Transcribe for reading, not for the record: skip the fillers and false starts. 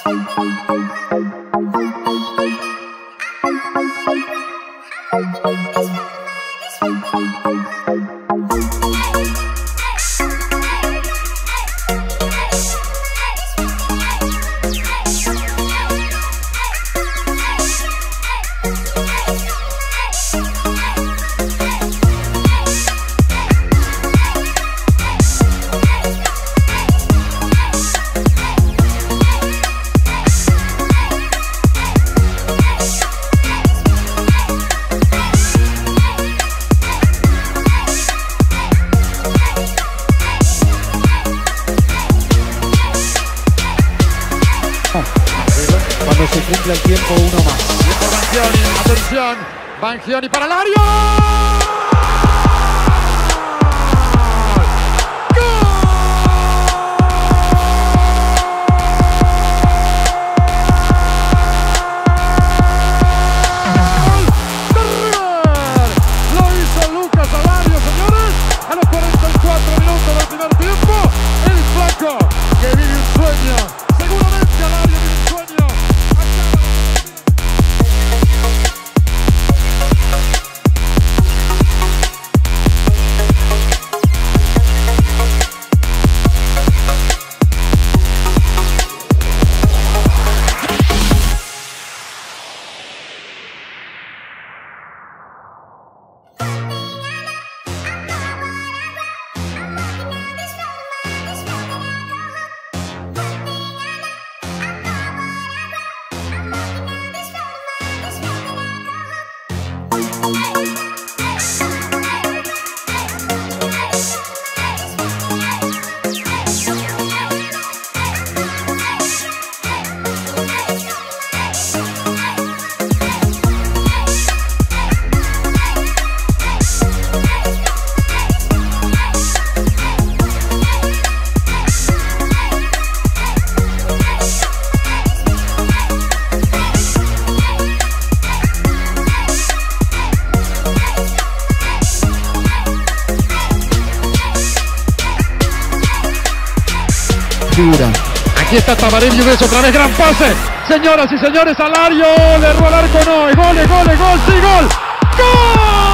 Cuando se cumpla el tiempo, uno más. Banchioni, atención, Banchioni para el área. Aquí está Tabaré Vives, otra vez gran pase. Señoras y señores, Alario le erró al arco, no. Gol, sí, gol. ¡Gol!